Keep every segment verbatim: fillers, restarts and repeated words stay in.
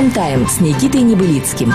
Прайм-тайм с Никитой Небылицким.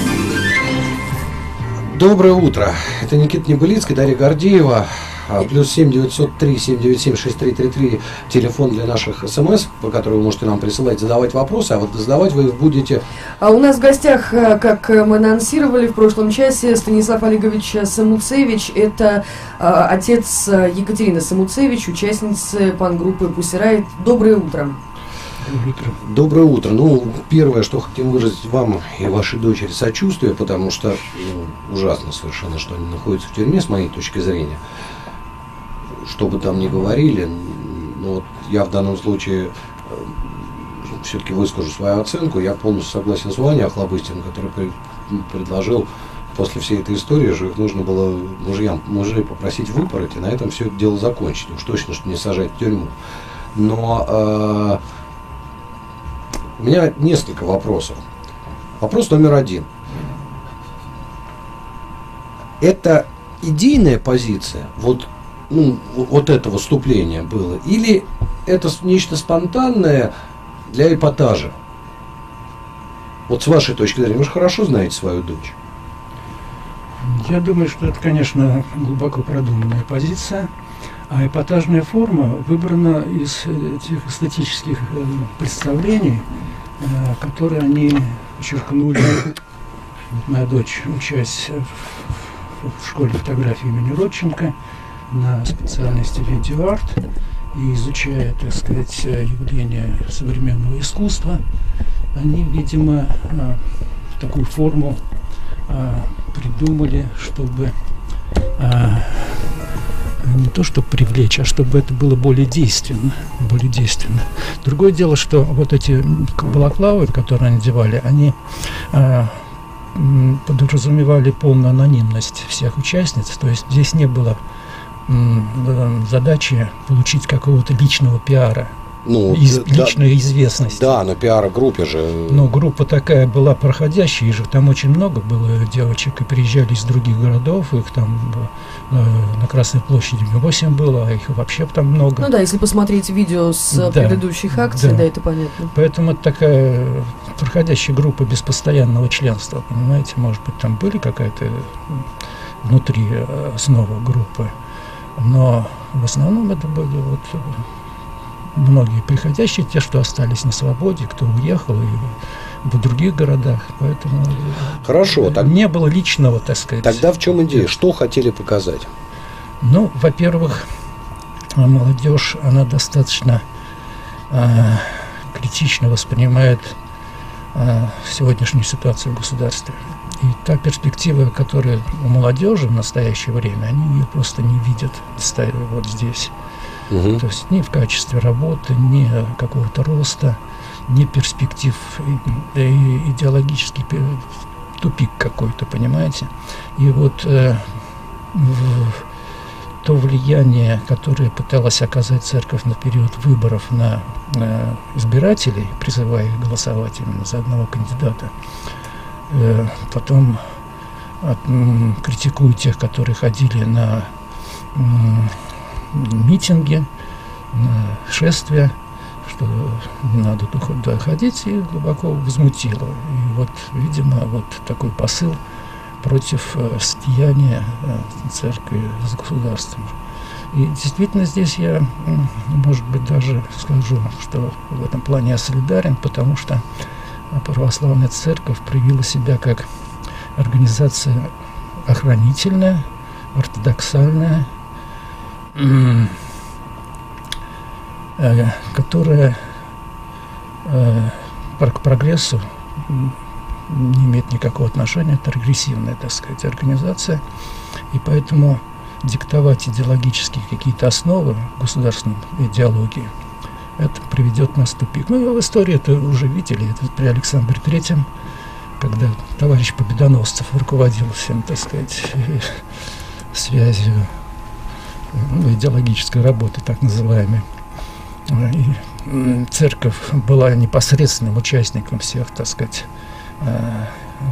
Доброе утро. Это Никита Небылицкий, Дарья Гордеева. Плюс семь девятьсот три семь девять семь шесть три три три телефон для наших смс, по которому вы можете нам присылать, задавать вопросы, а вот задавать вы их будете. А у нас в гостях, как мы анонсировали в прошлом часе, Станислав Олегович Самуцевич. Это а, отец Екатерины Самуцевич, участницы панк-группы Pussy Riot. Доброе утро. Доброе утро. Доброе утро. Ну, первое, что хотим выразить вам и вашей дочери сочувствие, потому что ну, ужасно совершенно, что они находятся в тюрьме, с моей точки зрения. Что бы там ни говорили, ну, вот я в данном случае э, все-таки выскажу свою оценку. Я полностью согласен с Ваней Охлобыстиным, который при, предложил после всей этой истории, что их нужно было мужьям, мужей попросить выпороть и на этом все это дело закончить. Уж точно, что не сажать в тюрьму. Но э, у меня несколько вопросов. Вопрос номер один. Это идейная позиция, вот, ну, вот это выступление было, или это нечто спонтанное для эпатажа? Вот с вашей точки зрения, вы же хорошо знаете свою дочь. Я думаю, что это, конечно, глубоко продуманная позиция, а эпатажная форма выбрана из тех эстетических представлений, которые они подчеркнули. Вот моя дочь, учась в, в школе фотографии имени Родченко на специальности видеоарт и изучая, так сказать, явления современного искусства, они, видимо, такую форму придумали, чтобы не то, чтобы привлечь, а чтобы это было более действенно, более действенно. Другое дело, что вот эти балаклавы, которые они надевали, они а, подразумевали полную анонимность всех участниц, то есть здесь не было м, задачи получить какого-то личного пиара. Ну, Из, да, личной известности. Да, на пиар-группе же. Но группа такая была проходящая, и же там очень много было девочек, и приезжали из других городов, их там э, на Красной площади восемь было, а их вообще там много. Ну да, если посмотреть видео с да, предыдущих акций, да. да, это понятно. Поэтому это такая проходящая группа без постоянного членства, понимаете, может быть, там были какая-то внутри основа группы, но в основном это были вот многие приходящие, те, что остались на свободе, кто уехал и в других городах, поэтому хорошо, так... не было личного, так сказать. Тогда в чем идея? Что хотели показать? Ну, во-первых, молодежь, она достаточно э, критично воспринимает э, сегодняшнюю ситуацию в государстве. И та перспектива, которая у молодежи в настоящее время, они ее просто не видят вот здесь. Угу. То есть ни в качестве работы, ни какого-то роста, ни перспектив, и, и идеологический тупик какой-то, понимаете. И вот э, в, то влияние, которое пыталась оказать церковь на период выборов на э, избирателей, призывая их голосовать именно за одного кандидата, э, потом от, м, критикуя тех, которые ходили на м, митинги, шествия, что не надо туда ходить, и глубоко возмутило. И вот, видимо, вот такой посыл против э, слияния э, церкви с государством. И действительно здесь я, может быть, даже скажу, что в этом плане я солидарен, потому что православная церковь проявила себя как организация охранительная, ортодоксальная, которая э, к прогрессу не имеет никакого отношения, это регрессивная, так сказать, организация, и поэтому диктовать идеологические какие-то основы государственной идеологии, это приведет нас в тупик. Ну, и в истории это уже видели, это при Александре Третьем, когда товарищ Победоносцев руководил всем, так сказать, связью, ну, идеологической работы, так называемой. И церковь была непосредственным участником всех, так сказать,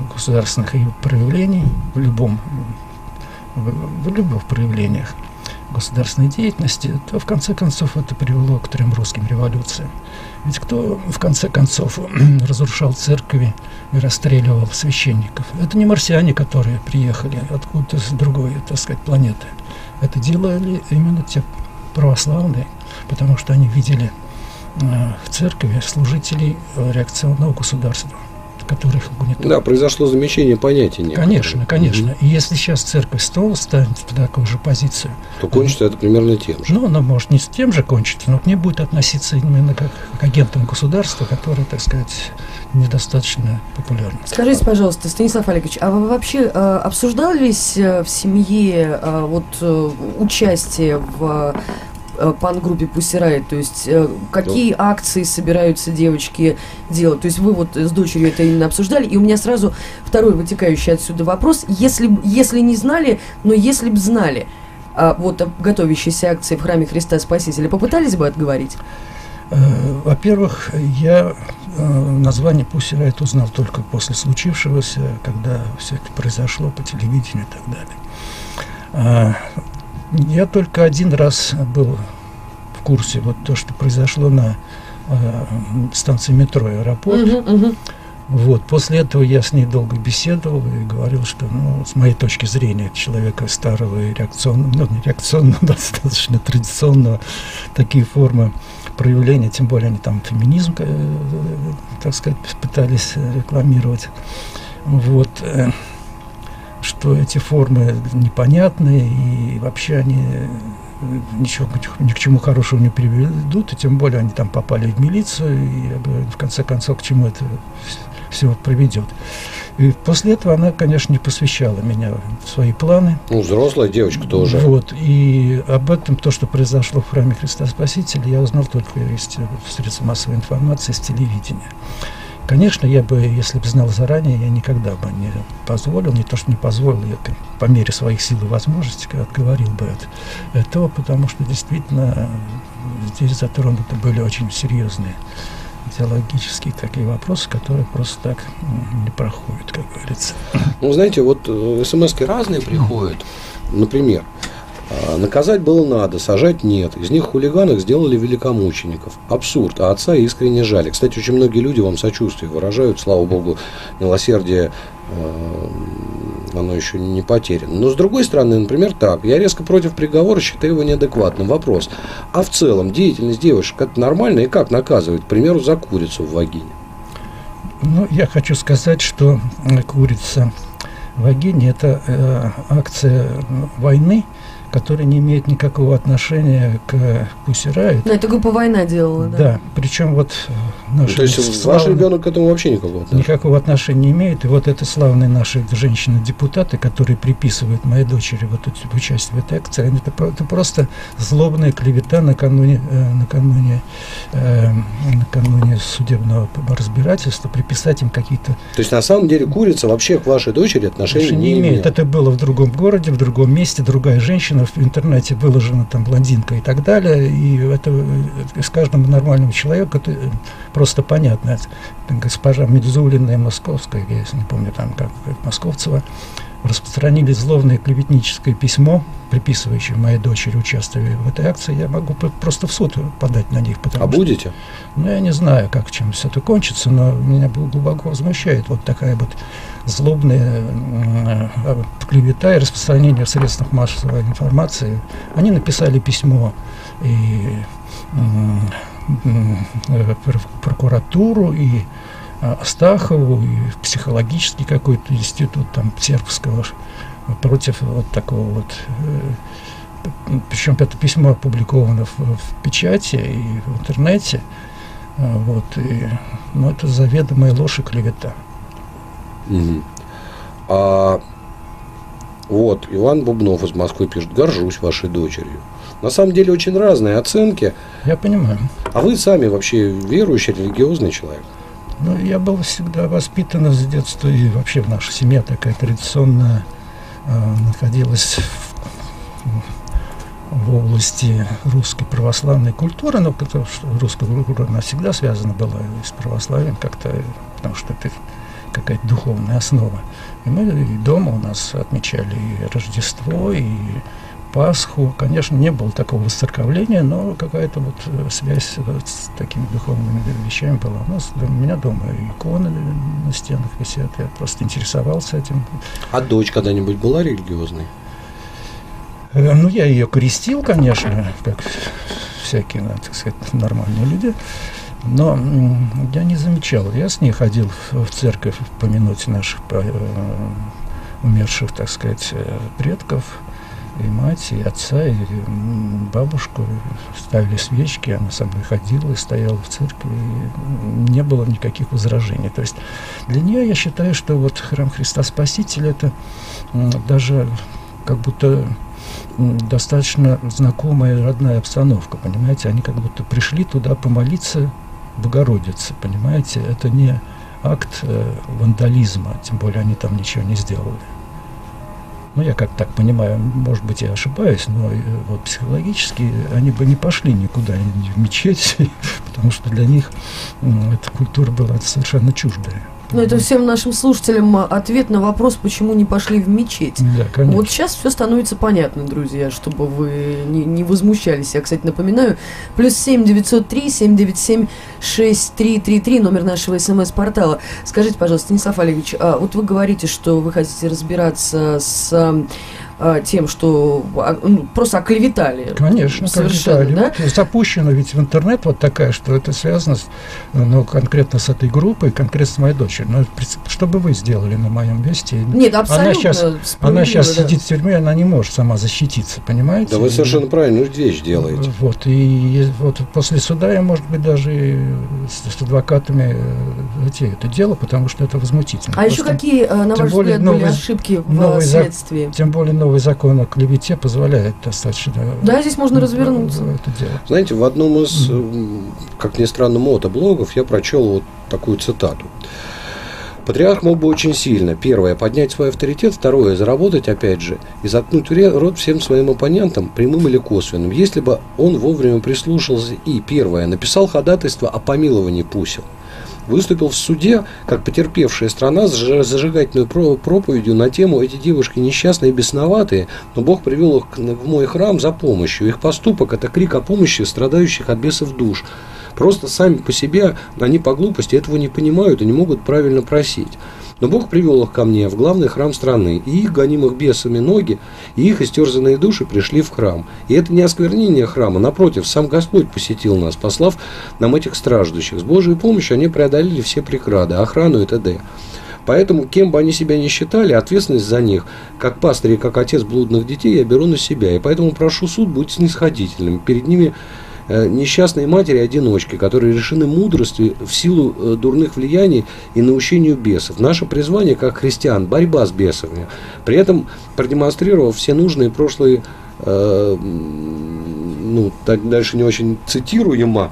государственных проявлений в любом, в, в любых проявлениях. государственной деятельности, то в конце концов это привело к трем русским революциям. Ведь кто в конце концов разрушал церкви и расстреливал священников? Это не марсиане, которые приехали откуда-то с другой, так сказать, планеты. Это делали именно те православные, потому что они видели э, в церкви служителей реакционного государства, которых угнетали. Да, произошло замещение понятий некоторых. Конечно, конечно. Mm-hmm. И если сейчас церковь снова станет в такую же позицию, то кончится это примерно тем же. Ну, она может не с тем же кончиться, но к ней будет относиться именно как к агентам государства, которые, так сказать, недостаточно популярны. Скажите, пожалуйста, Станислав Олегович, а вы вообще э, обсуждались э, в семье э, вот э, участие в пан-группе Pussy Riot, то есть э, какие да. акции собираются девочки делать? То есть вы вот с дочерью это именно обсуждали, и у меня сразу второй вытекающий отсюда вопрос. Если, если не знали, но если бы знали э, вот о готовящейся акции в храме Христа Спасителя, попытались бы отговорить? Во-первых, я название Pussy Riot узнал только после случившегося, когда все это произошло по телевидению и так далее. Я только один раз был в курсе вот то, что произошло на э, станции метро «Аэропорт». Uh-huh, uh-huh. Вот. После этого я с ней долго беседовал и говорил, что, ну, с моей точки зрения, человека старого и реакционного, ну, не реакционного, достаточно традиционного, такие формы проявления, тем более они там феминизм, э, так сказать, пытались рекламировать. Вот. Что эти формы непонятны, и вообще они ничего, ни к чему хорошему не приведут, и тем более они там попали в милицию, и в конце концов к чему это все приведет. И после этого она, конечно, не посвящала меня в свои планы. Ну, взрослая девочка тоже. Вот, и об этом, то, что произошло в храме Христа Спасителя, я узнал только из средств массовой информации, с телевидения. Конечно, я бы, если бы знал заранее, я никогда бы не позволил, не то что не позволил, я по мере своих сил и возможностей отговорил бы от этого, потому что действительно здесь затронуты были очень серьезные теологические такие вопросы, которые просто так не проходят, как говорится. Ну, знаете, вот смс-ки разные приходят. Например, наказать было надо, сажать нет. Из них хулиганов сделали великомучеников. Абсурд, а отца искренне жаль. Кстати, очень многие люди вам сочувствие выражают. Слава Богу, милосердие, э, оно еще не потеряно. Но с другой стороны, например, так. Я резко против приговора, считаю его неадекватным. Вопрос. А в целом деятельность девушек это нормально и как наказывают? К примеру, за курицу в вагине. Ну, я хочу сказать, что курица в вагине это э, акция войны, которая не имеет никакого отношения к Pussy Riot. Ну, это группа «Война» делала, да? Да, причем вот наши... Ну, то есть славные, ваш ребенок к этому вообще никакого отношения? Никакого отношения не имеет. И вот это славные наши женщины-депутаты, которые приписывают моей дочери вот это участие в этой акции, это, это просто злобная клевета накануне, э, накануне, э, накануне судебного разбирательства, приписать им какие-то... То есть, на самом деле, курица вообще к вашей дочери отношения не, не имеет? Это было в другом городе, в другом месте, другая женщина, в интернете выложена там блондинка и так далее, и это с каждым нормальным человеком это просто понятно. Госпожа Медзулина и Московская, я не помню там как, как Московцева, распространили злобное клеветническое письмо, приписывающее моей дочери участие в этой акции. Я могу просто в суд подать на них. А что, будете? Ну, я не знаю, как чем все это кончится, но меня глубоко возмущает вот такая вот злобная э, клевета и распространение в средствах массовой информации. Они написали письмо и э, э, в прокуратуру, и Астахову, и психологический какой-то институт там сербского против вот такого вот. Причем это письмо опубликовано в, в печати и в интернете. Вот, и, ну, это заведомая ложь и клевета. Mm-hmm. А вот Иван Бубнов из Москвы пишет: горжусь вашей дочерью. На самом деле очень разные оценки. Я понимаю. А вы сами вообще верующий, религиозный человек? Ну, я был всегда воспитан с детства, и вообще в нашей семье такая традиционная э, находилась в, в области русской православной культуры, но потому что русская культура она всегда связана была с православием как-то, потому что это какая-то духовная основа. И мы и дома у нас отмечали и Рождество, и Пасху. Конечно, не было такого воцерковления, но какая-то вот связь вот с такими духовными вещами была. У нас, у меня дома иконы на стенах висят, я просто интересовался этим. А дочь когда-нибудь была религиозной? Ну, я ее крестил, конечно, как всякие, так сказать, нормальные люди, но я не замечал. Я с ней ходил в церковь помянуть наших умерших, так сказать, предков, и мать, и отца, и бабушку. Ставили свечки, она со мной ходила и стояла в церкви, и не было никаких возражений. То есть для нее я считаю, что вот храм Христа Спасителя — это даже как будто достаточно знакомая, родная обстановка, понимаете? Они как будто пришли туда помолиться Богородице, понимаете? Это не акт э, вандализма, тем более они там ничего не сделали. Ну, я как так понимаю, может быть, я ошибаюсь, но э, вот психологически они бы не пошли никуда, ни в мечеть, потому что для них э, эта культура была совершенно чуждая. Ну, это всем нашим слушателям ответ на вопрос, почему не пошли в мечеть. Да, конечно. Вот сейчас все становится понятно, друзья, чтобы вы не, не возмущались. Я, кстати, напоминаю, плюс семь девятьсот три семь девять семь шесть три три три, номер нашего смс-портала. Скажите, пожалуйста, Станислав Олегович, а вот вы говорите, что вы хотите разбираться с а, тем, что а, ну, просто оклеветали. Конечно, совершенно, да? Вот запущено ведь в интернет вот такая, что это связано с, ну, конкретно с этой группой, конкретно с моей дочерью. Но что бы вы сделали на моем месте? Нет, абсолютно. Она сейчас, она сейчас да. сидит в тюрьме, она не может сама защититься, понимаете? Да вы совершенно правильную вещь делаете. Вот, и вот после суда я, может быть, даже с, с адвокатами эти, это дело, потому что это возмутительно. А Просто, еще какие, на ваш взгляд, были новый, ошибки в следствии? За, тем более новый закон о клевете позволяет достаточно... Да, здесь можно развернуться. Это дело. Знаете, в одном из, mm-hmm. как ни странно, мотоблогов я прочел вот такую цитату. Патриарх мог бы очень сильно, первое, поднять свой авторитет, второе, заработать, опять же, и заткнуть рот всем своим оппонентам, прямым или косвенным, если бы он вовремя прислушался и, первое, написал ходатайство о помиловании пусел, выступил в суде, как потерпевшая страна, с зажигательной проповедью на тему «Эти девушки несчастные и бесноватые, но Бог привел их в мой храм за помощью. Их поступок – это крик о помощи страдающих от бесов душ. Просто сами по себе они по глупости этого не понимают и не могут правильно просить. Но Бог привел их ко мне в главный храм страны, и их, гонимых бесами ноги, и их истерзанные души пришли в храм. И это не осквернение храма, напротив, сам Господь посетил нас, послав нам этих страждущих. С Божьей помощью они преодолели все преграды, охрану и т.д. Поэтому, кем бы они себя ни считали, ответственность за них, как пастырь и как отец блудных детей, я беру на себя. И поэтому прошу суд быть снисходительным. Перед ними несчастные матери-одиночки, которые лишены мудрости в силу дурных влияний и наущению бесов. Наше призвание, как христиан, борьба с бесами. При этом продемонстрировав все нужные прошлые, э, ну, так дальше не очень цитируемо,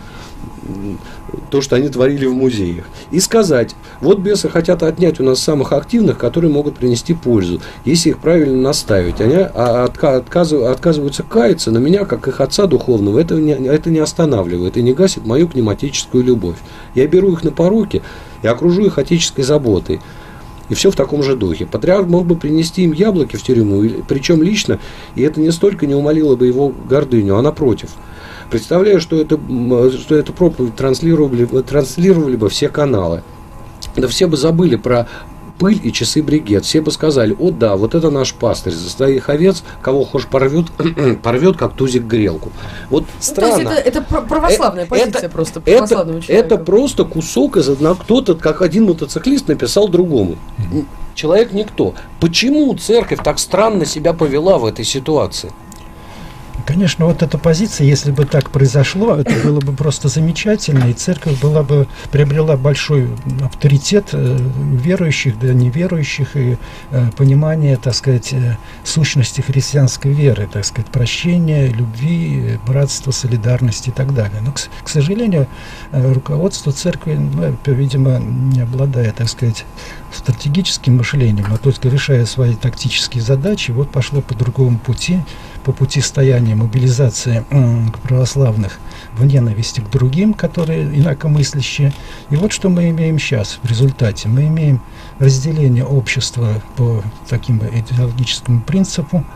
то, что они творили в музеях. И сказать, вот бесы хотят отнять у нас самых активных, которые могут принести пользу, если их правильно наставить. Они отказываются каяться, но меня, как их отца духовного, это не, это не останавливает и не гасит мою пневматическую любовь. Я беру их на поруки и окружу их отеческой заботой. И все в таком же духе. Патриарх мог бы принести им яблоки в тюрьму, причем лично, и это не столько не умолило бы его гордыню, а напротив. Представляю, что это, что эту проповедь транслировали, транслировали бы все каналы. Да все бы забыли про пыль и часы бригет. Все бы сказали, о да, вот это наш пастырь, за своих овец, кого хочешь порвет, порвет как тузик грелку. Вот странно. Ну, то есть это, это православная это, позиция это, просто православного это, человека. Это просто кусок из одного, кто-то, как один мотоциклист написал другому. Человек никто. Почему церковь так странно себя повела в этой ситуации? Конечно, вот эта позиция, если бы так произошло, это было бы просто замечательно, и церковь была бы, приобрела большой авторитет у верующих, да неверующих, и э, понимание, так сказать, э, сущности христианской веры, так сказать, прощения, любви, братства, солидарности и так далее. Но, к, к сожалению, э, руководство церкви, ну, видимо, не обладая, так сказать, стратегическим мышлением, а только решая свои тактические задачи, вот пошло по другому пути, по пути стояния, мобилизации м, православных в ненависти к другим, которые инакомыслящие. И вот что мы имеем сейчас в результате. Мы имеем разделение общества по таким идеологическому принципу,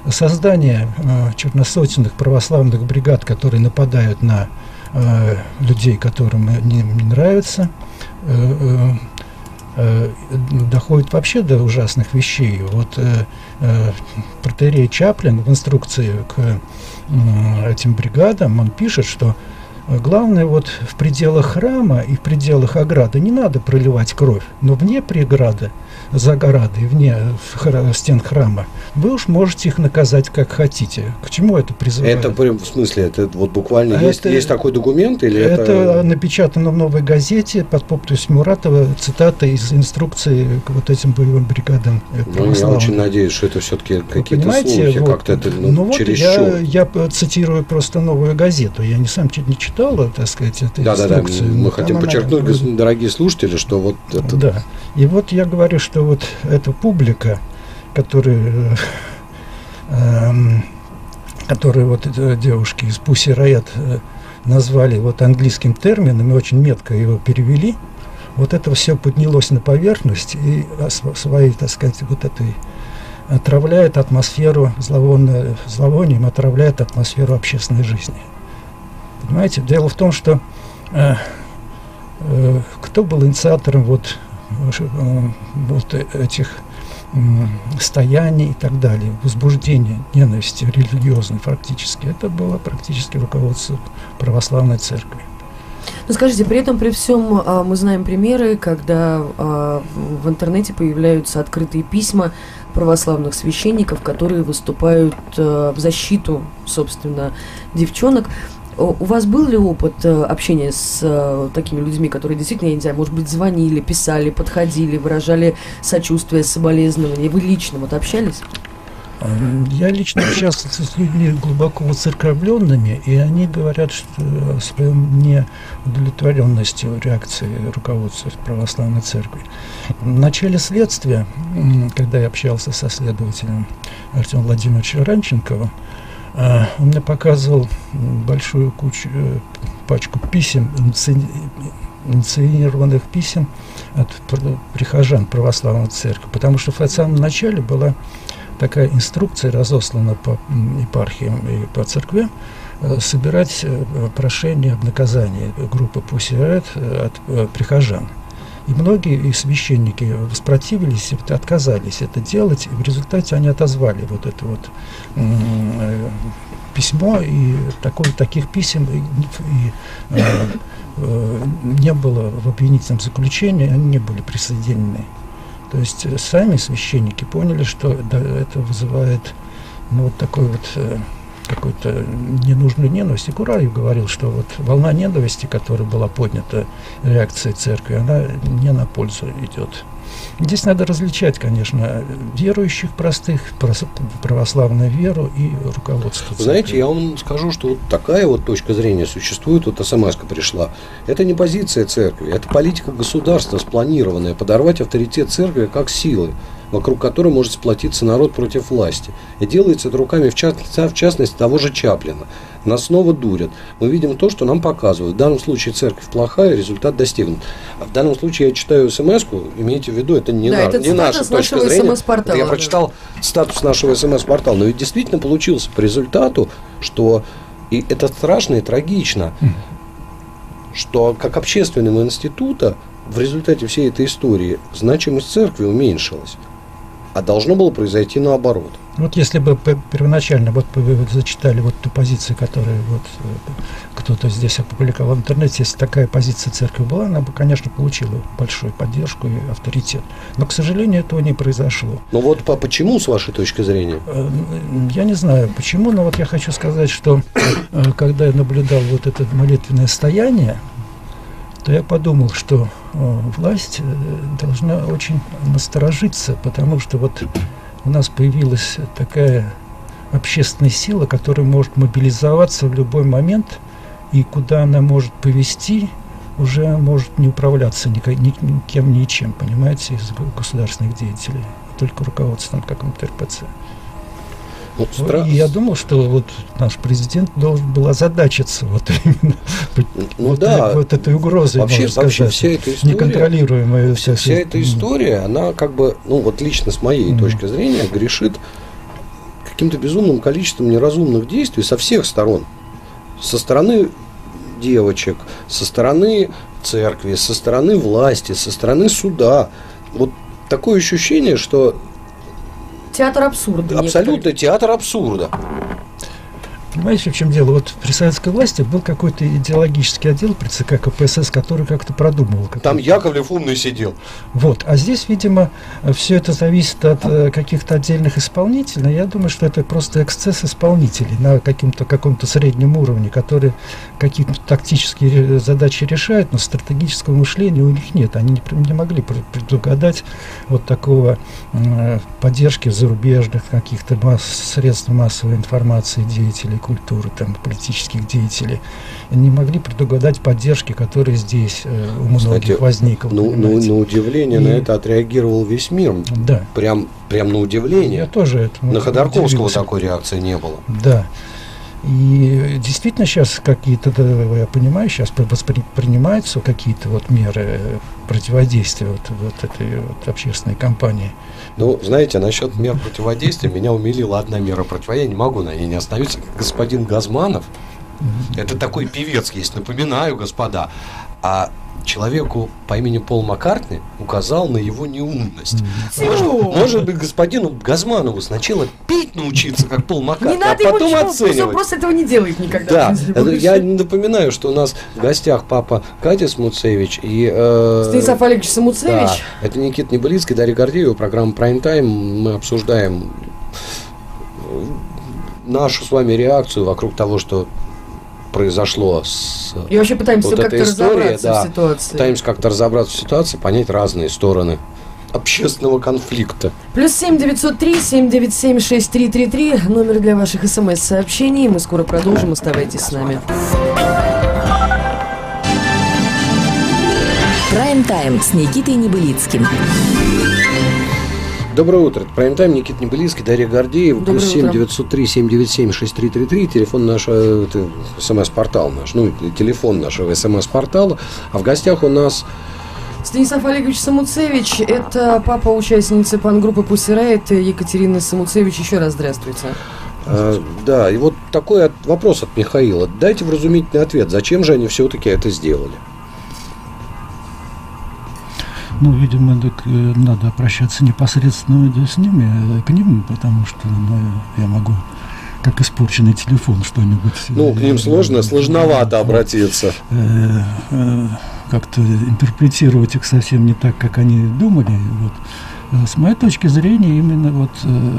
создание э, черносотенных православных бригад, которые нападают на э, людей, которым не, не нравится, э, э, доходит вообще до ужасных вещей. Вот э, э, протоиерей Чаплин в инструкции к э, этим бригадам, он пишет, что главное, вот в пределах храма и в пределах ограды не надо проливать кровь, но вне преграды, за оградой, вне хра- стен храма, вы уж можете их наказать как хотите. К чему это призывает? Это прям в смысле, это вот буквально А есть, это, есть такой документ или это? Это напечатано в «Новой газете» под подписью Муратова, цитата из инструкции к вот этим боевым бригадам. Ну, я очень надеюсь, что это все-таки какие-то слухи, вот, как-то это ну, ну, вот чересчур. Я, я цитирую просто «Новую газету», я не сам чуть не читал, так сказать, эту да, инструкцию. Да, да, мы хотим она, подчеркнуть, она, дорогие слушатели, что вот это... Да, и вот я говорю, что вот эта публика, которая, э, э, которую вот эти девушки из Pussy Riot э, назвали вот английским термином и очень метко его перевели, вот это все поднялось на поверхность и своей, так сказать, вот этой отравляет атмосферу, зловонным, зловонием отравляет атмосферу общественной жизни. Понимаете, дело в том, что э, э, кто был инициатором вот, э, вот этих э, стояний и так далее, возбуждения ненависти религиозной фактически, это было практически руководство православной церкви. Ну, скажите, при этом, при всем, а, мы знаем примеры, когда а, в интернете появляются открытые письма православных священников, которые выступают а, в защиту, собственно, девчонок. У вас был ли опыт а, общения с а, такими людьми, которые действительно, я не знаю, может быть, звонили, писали, подходили, выражали сочувствие, соболезнования? Вы лично вот общались? Я лично общался с людьми глубоко воцерковленными, и они говорят, что о своей неудовлетворенностью реакции руководства православной церкви. В начале следствия, когда я общался со следователем Артемом Владимировичем Ранченковым, он мне показывал большую кучу, пачку писем, инициированных писем от прихожан православной церкви, потому что в самом начале была такая инструкция разослана по епархиям и по церквям собирать прошения об наказании группы Pussy Riot от прихожан. И многие их священники воспротивились, отказались это делать, и в результате они отозвали вот это вот э, письмо, и такой, таких писем и, и, э, э, не было в обвинительном заключении, они не были присоединены. То есть сами священники поняли, что да, это вызывает ну, вот такой вот э, какую-то ненужную ненависть. И Кураев говорил, что вот волна ненависти, которая была поднята реакцией церкви, она не на пользу идет. Здесь надо различать, конечно, верующих простых, православную веру и руководство церкви. Знаете, я вам скажу, что вот такая вот точка зрения существует, вот смс-ка пришла. Это не позиция церкви, это политика государства спланированная, подорвать авторитет церкви как силы, вокруг которой может сплотиться народ против власти. И делается это руками, в частности, в частности, того же Чаплина. Нас снова дурят. Мы видим то, что нам показывают. В данном случае церковь плохая, результат достигнут. А в данном случае я читаю смс-ку, имейте в виду, это не, да, на, это не наша точка зрения. Это я да. прочитал статус нашего смс-портала. Но ведь действительно получился по результату, что, и это страшно и трагично, что как общественного института в результате всей этой истории значимость церкви уменьшилась. А должно было произойти наоборот. Вот если бы первоначально вот вы зачитали вот ту позицию, которую вот кто-то здесь опубликовал в интернете, если такая позиция церкви была, она бы, конечно, получила большую поддержку и авторитет. Но, к сожалению, этого не произошло. Ну вот по почему, с вашей точки зрения? Я не знаю почему, но вот я хочу сказать, что когда я наблюдал вот это молитвенное стояние, то я подумал, что о, власть должна очень насторожиться, потому что вот у нас появилась такая общественная сила, которая может мобилизоваться в любой момент, и куда она может повести, уже может не управляться никак, никем, ничем, понимаете, из государственных деятелей, только руководством каком-то эр пэ цэ. Вот стра... И я думал, что вот наш президент должен был озадачиться вот именно ну, вот, да. вот этой угрозой, вообще, можно вообще сказать, вся эта история, неконтролируемая. Вся, вся эта история, она как бы, ну вот лично с моей mm. точки зрения, грешит каким-то безумным количеством неразумных действий со всех сторон. Со стороны девочек, со стороны церкви, со стороны власти, со стороны суда. Вот такое ощущение, что... Театр абсурда. Абсолютно некоторые. театр абсурда. Понимаете, в чем дело? Вот при советской власти был какой-то идеологический отдел при ЦК КПСС, который как-то продумывал. Там Яковлев умный сидел. Вот. А здесь, видимо, все это зависит от э, каких-то отдельных исполнителей. Я думаю, что это просто эксцесс исполнителей на каким-то, каком-то среднем уровне, которые какие-то тактические задачи решают, но стратегического мышления у них нет. Они не, не могли предугадать вот такого э, поддержки зарубежных каких-то масс, средств массовой информации, деятелей культуры, там, политических деятелей, не могли предугадать поддержки, которые здесь э, у многих Кстати, возникла. Ну, ну, на удивление И... на это отреагировал весь мир. Да. Прям, прям на удивление. Я тоже это, на Ходорковского удивился. такой реакции не было. Да. И действительно сейчас какие-то, да, я понимаю, сейчас принимаются какие-то вот меры противодействия вот, вот этой вот общественной кампании. Ну, знаете, насчет мер противодействия меня умилила одна мера противодействия. Я не могу на ней не остановиться. Господин Газманов, mm-hmm. это такой певец есть, напоминаю, господа, а человеку по имени Пол Маккартни указал на его неумность. Mm-hmm. Может, может быть, господину Газманову сначала петь научиться, как Пол Маккартни, не надо а потом ему оценивать. Он просто этого не делает никогда. Да, это, я напоминаю, что у нас в гостях папа Катя Самуцевич и... Э, Станислав Олегович Самуцевич. Да, это Никита Небылицкий, Дарья Гордеева, программа Prime Time. Мы обсуждаем нашу с вами реакцию вокруг того, что произошло с и вообще пытаемся вот как-то этой историей, разобраться да, в ситуации. Пытаемся как-то разобраться в ситуации, понять разные стороны общественного конфликта. Плюс семь девятьсот три семь девять семь шесть три три три, номер для ваших смс-сообщений. Мы скоро продолжим, оставайтесь с нами. Прайм-тайм с Никитой Небылицким. Доброе утро. Это Прайм-тайм, Никита Небылицкий, Дарья Гордеева. Плюс семь девятьсот три семь девять семь шесть три три три. Телефон наш, это смс-портал наш, ну, телефон нашего смс-портала. А в гостях у нас... Станислав Олегович Самуцевич, это папа участницы пан-группы Pussy Riot Екатерины Самуцевич. Еще раз здравствуйте. А, да, и вот такой от, вопрос от Михаила. Дайте вразумительный ответ. Зачем же они все-таки это сделали? Ну, видимо, так, надо обращаться непосредственно с ними, к ним, потому что ну, я могу, как испорченный телефон, что-нибудь... Ну, к ним сложно, сложновато обратиться. Э, э, как-то интерпретировать их совсем не так, как они думали. Вот. С моей точки зрения, именно вот э,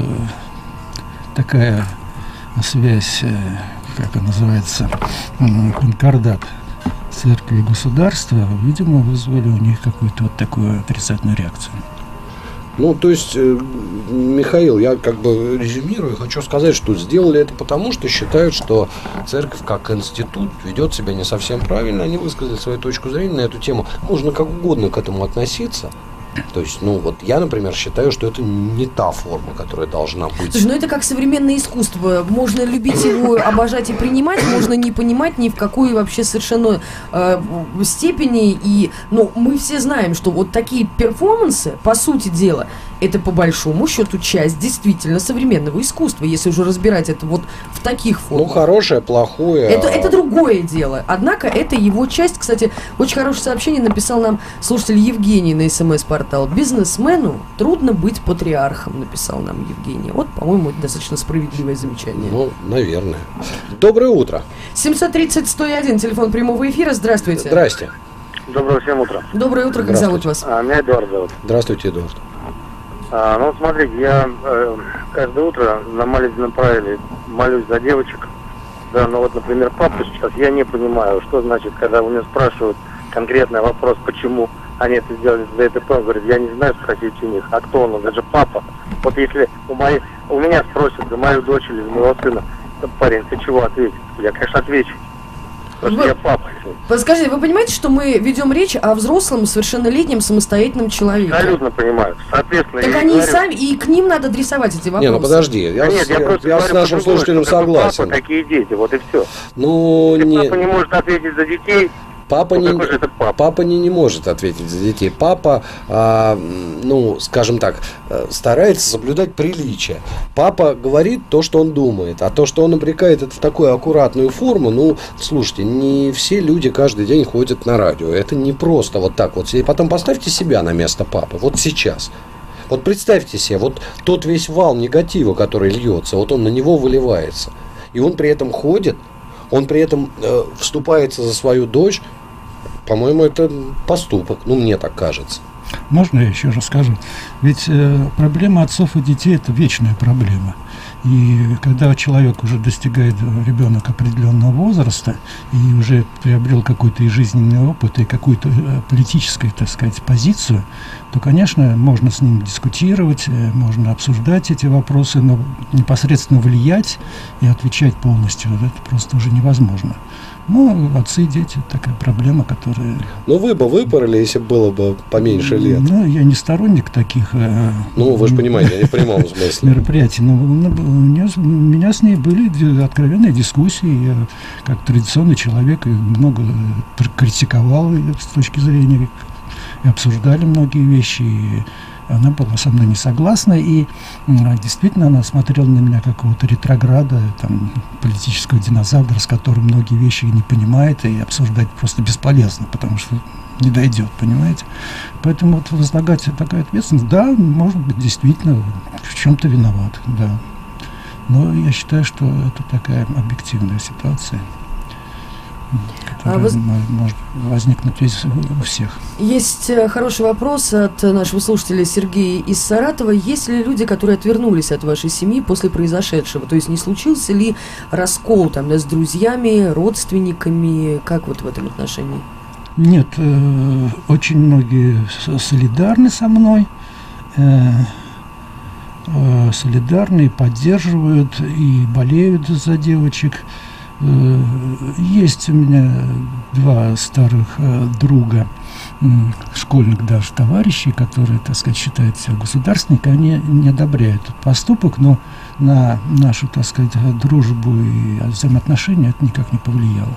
такая связь, э, как она называется, э, конкордат церкви и государства, видимо, вызвали у них какую-то вот такую отрицательную реакцию. Ну, то есть, Михаил, я как бы резюмирую, хочу сказать, что сделали это потому, что считают, что церковь как институт ведет себя не совсем правильно. Они высказали свою точку зрения на эту тему. Можно как угодно к этому относиться. То есть, ну, вот я, например, считаю, что это не та форма, которая должна быть. Слушай, ну это как современное искусство. Можно любить его, обожать и принимать, можно не понимать ни в какой вообще совершенно э, степени. И, ну, мы все знаем, что вот такие перформансы, по сути дела, это по большому счету часть действительно современного искусства, если уже разбирать это вот в таких формах. Ну, хорошее, плохое. Это, это другое дело. Однако это его часть. Кстати, очень хорошее сообщение написал нам слушатель Евгений на смс-портал. Бизнесмену трудно быть патриархом, написал нам Евгений. Вот, по-моему, это достаточно справедливое замечание. Ну, наверное. Доброе утро. семьсот тридцать сто один, телефон прямого эфира. Здравствуйте. Здрасте. Доброго всем утра. Доброе утро, как зовут вас? А, меня Эдуард зовут. Здравствуйте, Эдуард. А, ну, смотрите, я э, каждое утро на молитвенном правиле молюсь за девочек. Да, ну вот, например, папа сейчас, я не понимаю, что значит, когда у меня спрашивают конкретный вопрос, почему они это сделали за это, он говорит, я не знаю, спросить у них, а кто он, он даже папа. Вот если у, моей, у меня спросят за мою дочь или за моего сына, парень, ты чего ответишь? Я, конечно, отвечу. Потому что я папа. Подскажите, вы понимаете, что мы ведем речь о взрослом, совершеннолетнем, самостоятельном человеке? Абсолютно понимаю. Соответственно, так я они говорю... сами, и к ним надо адресовать эти вопросы. Не, ну подожди, я, да нет, я, я, просто я говорю, с нашим слушателем что согласен. Папа, такие дети, вот и все. Ну, Если не... папа не может ответить за детей, Папа, Ну, не, какой же это папа? папа не, не может ответить за детей. Папа, а, ну, скажем так, старается соблюдать приличие. Папа говорит то, что он думает, а то, что он обрекает это в такую аккуратную форму, ну, слушайте, не все люди каждый день ходят на радио. Это не просто вот так вот. И потом поставьте себя на место папы, вот сейчас. Вот представьте себе, вот тот весь вал негатива, который льется, вот он на него выливается. И он при этом ходит, он при этом э, вступается за свою дочь. По-моему, это поступок. Ну, мне так кажется. Можно я еще расскажу? Ведь э, проблема отцов и детей – это вечная проблема. И когда человек уже достигает, ребенок, определенного возраста и уже приобрел какой-то и жизненный опыт, и какую-то политическую, так сказать, позицию, то, конечно, можно с ним дискутировать, можно обсуждать эти вопросы, но непосредственно влиять и отвечать полностью – это просто уже невозможно. Ну, отцы и дети – такая проблема, которая… Ну, вы бы выпороли, если было бы поменьше лет. Ну, я не сторонник таких… Э, ну, вы же понимаете, я не в прямом смысле. Мероприятий. Но у меня, у меня с ней были откровенные дискуссии. Я, как традиционный человек, много критиковал с точки зрения… И обсуждали многие вещи, и она была со мной не согласна, и действительно она смотрела на меня как какого-то ретрограда, там, политического динозавра, с которым многие вещи не понимает, и обсуждать просто бесполезно, потому что не дойдет, понимаете? Поэтому вот возлагать такая ответственность, да, может быть, действительно в чем-то виноват, да. Но я считаю, что это такая объективная ситуация, которая а вы... может возникнуть у всех. Есть хороший вопрос от нашего слушателя Сергея из Саратова. Есть ли люди, которые отвернулись от вашей семьи после произошедшего? То есть не случился ли раскол там, да, с друзьями, родственниками? Как вот в этом отношении? Нет, э, очень многие солидарны со мной, э, э, солидарны, поддерживают и болеют за девочек. Есть у меня два старых э, друга, э, школьных даже товарищей, которые, так сказать, считают себя государственниками, они не одобряют этот поступок, но на нашу, так сказать, дружбу и взаимоотношения это никак не повлияло.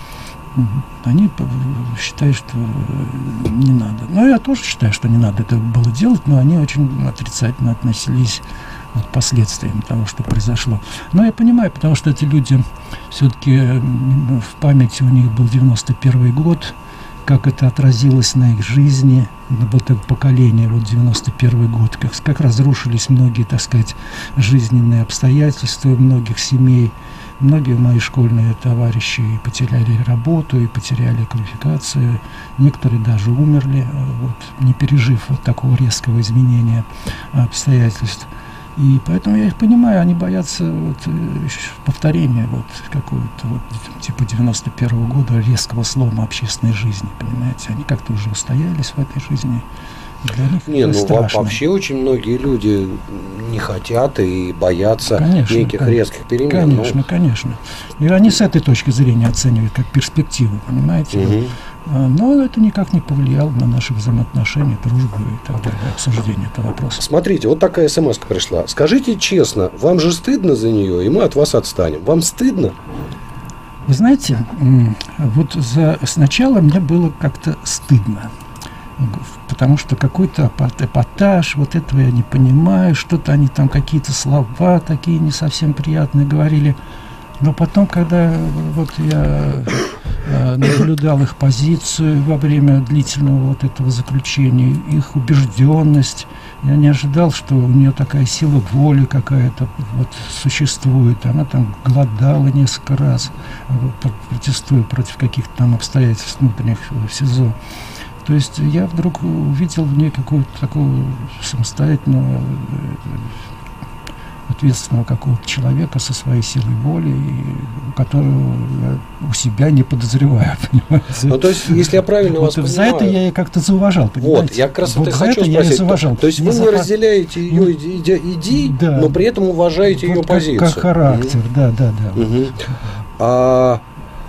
Они считают, что не надо. Но я тоже считаю, что не надо это было делать, но они очень отрицательно относились к последствиям того, что произошло. Но я понимаю, потому что эти люди, все-таки в памяти у них был девяносто первый год, как это отразилось на их жизни, вот это поколение, вот девяносто первый год, как, как разрушились многие, так сказать, жизненные обстоятельства многих семей. Многие мои школьные товарищи потеряли работу и потеряли квалификацию. Некоторые даже умерли, вот, не пережив вот такого резкого изменения обстоятельств. И поэтому я их понимаю, они боятся вот, повторения вот, какого-то вот, типа девяносто первого года резкого слома общественной жизни, понимаете. Они как-то уже устоялись в этой жизни. Для них не, ну страшно. Вообще очень многие люди не хотят и боятся конечно, неких конечно, резких перемен. Конечно, ну. конечно. И они с этой точки зрения оценивают как перспективу, понимаете. Угу. Но это никак не повлияло на наши взаимоотношения, дружбу и так далее, обсуждение этого вопроса. Смотрите, вот такая смс-ка пришла. Скажите честно, вам же стыдно за нее, и мы от вас отстанем. Вам стыдно? Вы знаете, вот за... сначала мне было как-то стыдно. Потому что какой-то эпатаж, вот этого я не понимаю, что-то они там, какие-то слова такие не совсем приятные говорили. Но потом, когда вот я э, наблюдал их позицию во время длительного вот этого заключения, их убежденность, я не ожидал, что у нее такая сила воли какая-то вот существует. Она там голодала несколько раз, протестуя против каких-то там обстоятельств внутренних в СИЗО. То есть я вдруг увидел в ней какого-то такого самостоятельного, ответственного какого-то человека со своей силой воли, и которого я у себя не подозреваю, понимаете? Ну, то есть, если я правильно вот вас за понимаю... это я ее как-то зауважал, понимаете? Вот, я как раз вот это за хочу это спросить. Я зауважал. То, то есть, не вы за... не разделяете ее иди, иди, иди да. но при этом уважаете вот ее как, позицию. Как характер, угу. да, да, да. Угу. А...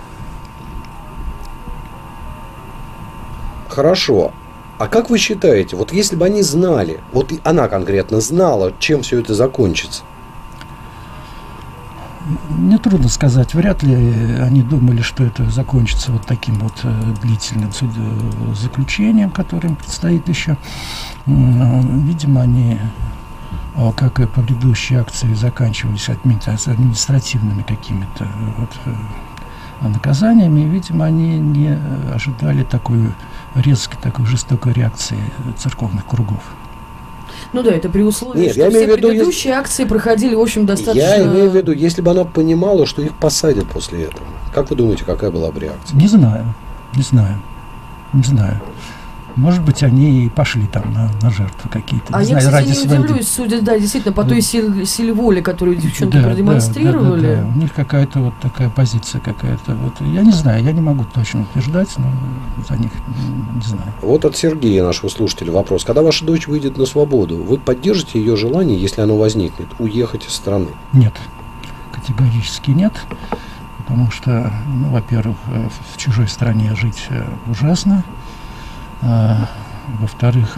Хорошо. А как вы считаете, вот если бы они знали, вот она конкретно знала, чем все это закончится? Мне трудно сказать. Вряд ли они думали, что это закончится вот таким вот длительным заключением, которое им предстоит еще. Видимо, они, как и предыдущие акции, заканчивались административными какими-то вот наказаниями. Видимо, они не ожидали такой резкой, такой жестокой реакции церковных кругов. Ну да, это при условии, Нет, что я все имею в виду, предыдущие если... акции проходили, в общем, достаточно... Я имею в виду, если бы она понимала, что их посадят после этого. Как вы думаете, какая была бы реакция? Не знаю, не знаю, не знаю. Может быть, они и пошли там на, на жертвы какие-то. А не я, знаю, кстати, не свободы. удивлюсь, судя, да, действительно, по да. той силе, силе воли, которую девчонки да, продемонстрировали. Да, да, да, да. У них какая-то вот такая позиция какая-то. Вот. Я не знаю, я не могу точно утверждать, но за них не знаю. Вот от Сергея, нашего слушателя, вопрос. Когда ваша дочь выйдет на свободу, вы поддержите ее желание, если оно возникнет, уехать из страны? Нет, категорически нет. Потому что, ну, во-первых, в чужой стране жить ужасно. А, во-вторых,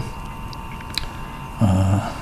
а,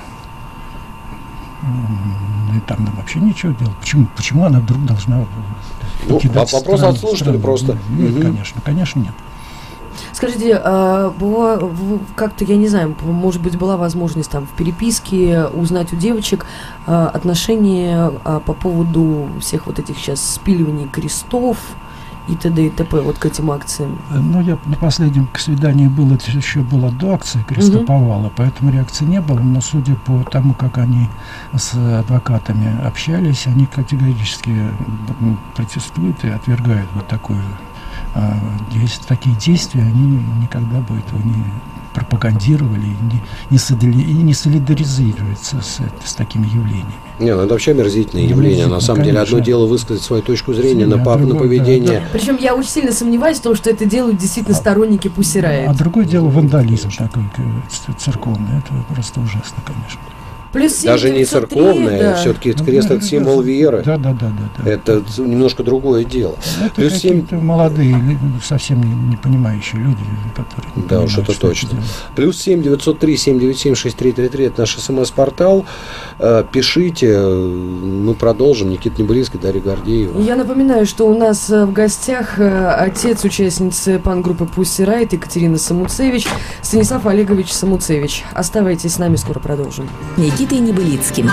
ну, и там вообще ничего делать. Почему, почему она вдруг должна ну, покидать вопрос страну, от слушателя страну? просто. Нет, угу. конечно, конечно, нет. Скажите, а, была, как-то, я не знаю, может быть, была возможность там в переписке узнать у девочек а, отношения а, по поводу всех вот этих сейчас спиливаний крестов и т.д. и т.п. вот к этим акциям? Ну, я на последнем свидании был, это еще было до акции Крестоповала, угу. поэтому реакции не было, но судя по тому, как они с адвокатами общались, они категорически протестуют и отвергают вот такую а, действие, такие действия, они никогда бы этого не пропагандировали и не, не, содали, и не солидаризируются с, с такими явлениями. Не, ну это вообще омерзительное явление. На самом конечно. деле, одно дело высказать свою точку зрения да, на, по, другое, на поведение. Да, да. Причем я очень сильно сомневаюсь в том, что это делают действительно сторонники Pussy Riot. А другое дело вандализм такой церковный. Это просто ужасно, конечно. Плюс Даже не церковное, да. все-таки ну, крест да, это символ да, веры. Да, да, да, да, да. Это немножко другое дело. Это Плюс какие-то семь... молодые, совсем не, не понимающие люди, которые не Да уж, это точно. Это Плюс семь девятьсот три семь девять семь шесть три три три это наш смс-портал. Пишите, мы продолжим. Никита Небылицкий, Дарья Гордеева. Я напоминаю, что у нас в гостях отец участницы пан-группы Pussy Riot Екатерина Самуцевич, Станислав Олегович Самуцевич. Оставайтесь с нами, скоро продолжим. Никитой Небылицким.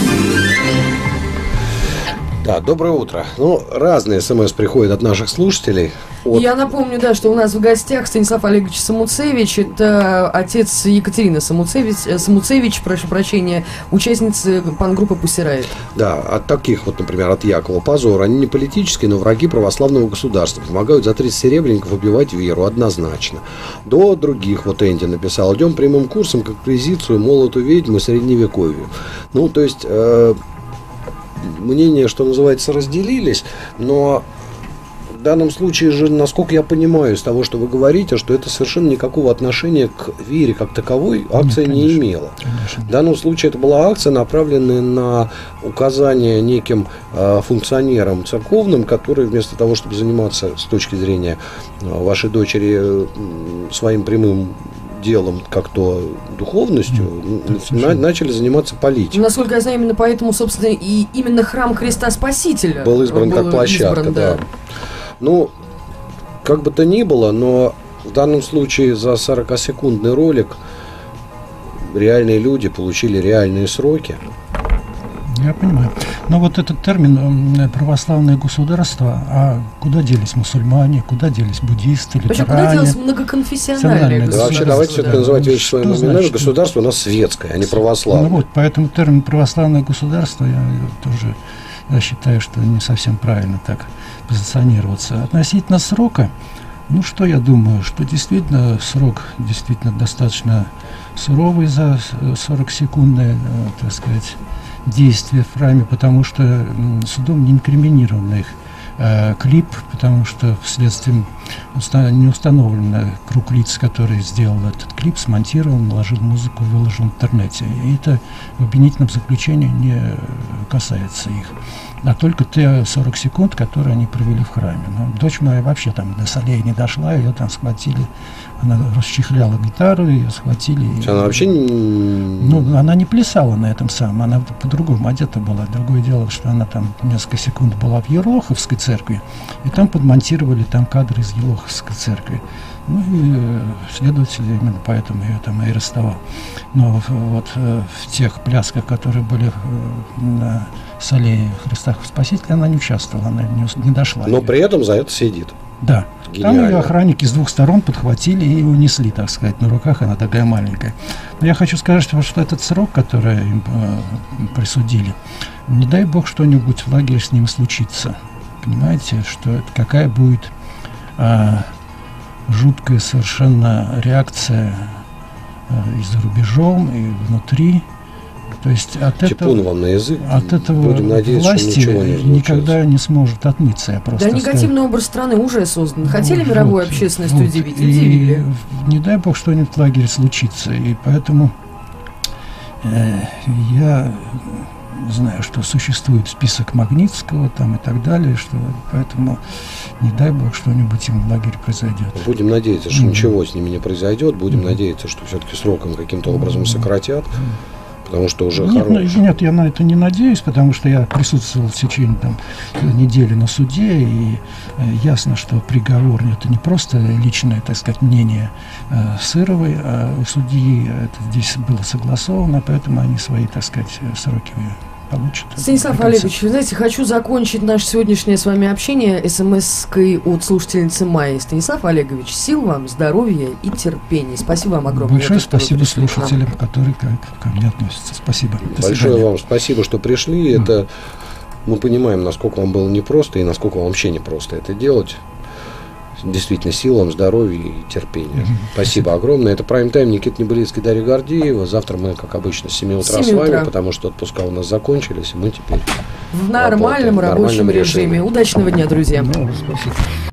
Да, доброе утро. Ну, разные смс приходят от наших слушателей. От... Я напомню, да, что у нас в гостях Станислав Олегович Самуцевич, это отец Екатерины Самуцевич, Самуцевич, прошу прощения, участницы пан-группы Pussy Riot. Да, от таких вот, например, от Якова Позор. Они не политические, но враги православного государства. Помогают за тридцать серебряников убивать веру, однозначно. До других, вот Энди написал, идем прямым курсом к инквизицию, молоту ведьмы, средневековью. Ну, то есть... Э- мнения, что называется, разделились, но в данном случае же, насколько я понимаю из того, что вы говорите, что это совершенно никакого отношения к вере как таковой акция Нет, не конечно, имела. Конечно. В данном случае это была акция, направленная на указание неким э, функционерам церковным, которые вместо того, чтобы заниматься с точки зрения э, вашей дочери э, своим прямым делом, как то духовностью, mm, на, начали заниматься политикой. Насколько я знаю, именно поэтому, собственно, и именно храм Христа Спасителя был избран был как площадка, избран, да. да. Ну, как бы то ни было, но в данном случае за сорокасекундный ролик реальные люди получили реальные сроки. Я понимаю. Но вот этот термин православное государство, а куда делись мусульмане, куда делись буддисты, лютеране? Причем куда делось многоконфессиональное государство? Да, вообще, давайте все-таки называть вещи своими именами. Государство у нас светское, а не православное. Ну вот, поэтому термин православное государство, я тоже я считаю, что не совсем правильно так позиционироваться. Относительно срока, ну что я думаю, что действительно срок действительно достаточно суровый за сорокасекундное, так сказать, действия в храме, потому что судом не инкриминировано их э, клип, потому что вследствие уста- не установлено круг лиц, который сделал этот клип, смонтировал, наложил музыку, выложил в интернете. И это в обвинительном заключении не касается их, а только те сорок секунд, которые они провели в храме. Но дочь моя вообще там до солей не дошла, ее там схватили, она расчехляла гитару, ее схватили. Она вообще не... Ну, она не плясала на этом самом, она по-другому одета была. Другое дело, что она там несколько секунд была в Елоховской церкви, и там подмонтировали там кадры из Елоховской церкви. Ну, и э, следователь именно поэтому ее там и арестовал. Но в, вот э, в тех плясках, которые были э, на Солее Христа Спасителя, она не участвовала, она не, не дошла. Но ее. при этом за это сидит. Да. Гениально. Там ее охранники с двух сторон подхватили и унесли, так сказать, на руках, она такая маленькая. Но я хочу сказать, что, что этот срок, который им э, присудили, не дай бог что-нибудь в лагере с ним случится. Понимаете, что это какая будет э, жуткая совершенно реакция э, и за рубежом, и внутри. То есть от Типун этого, вам на язык. от этого Будем надеяться, власти что ничего не никогда не сможет отмыться. Я просто Да, негативный скажу. образ страны уже создан. Хотели Вот, мировую вот, общественность вот. удивить? И Удивили. не дай бог что-нибудь в лагере случится. И поэтому э, я знаю, что существует список Магнитского там и так далее, что поэтому не дай бог что-нибудь им в лагере произойдет. Будем надеяться, что Mm-hmm. ничего с ними не произойдет. Будем Mm-hmm. надеяться, что все-таки сроком каким-то образом сократят. Потому что уже Нет, ну, хорош. нет, я на это не надеюсь, потому что я присутствовал в течение там, недели на суде, и э, ясно, что приговор это не просто личное, так сказать, мнение э, Сыровой, а у судьи это здесь было согласовано, поэтому они свои, так сказать, сроки получат. Станислав Олегович, вы знаете, хочу закончить наше сегодняшнее с вами общение смс-кой от слушательницы Майи. Станислав Олегович, сил вам, здоровья и терпения. Спасибо вам огромное. Большое за то, что вы спасибо пришли к нам. слушателям, которые как ко мне относятся. Спасибо. До Большое свидания. вам спасибо, что пришли. Mm. Это мы понимаем, насколько вам было непросто и насколько вам вообще непросто это делать. Действительно, сил вам, здоровья и терпения. Mm-hmm. Спасибо огромное. Это Prime Time, Никита Небылицкий, Дарья Гордеева. Завтра мы, как обычно, с семи утра С с семи вами, утра. потому что отпуска у нас закончились, и мы теперь В нормальном работаем в рабочем нормальном режиме. режиме. Удачного дня, друзья. Ну, спасибо.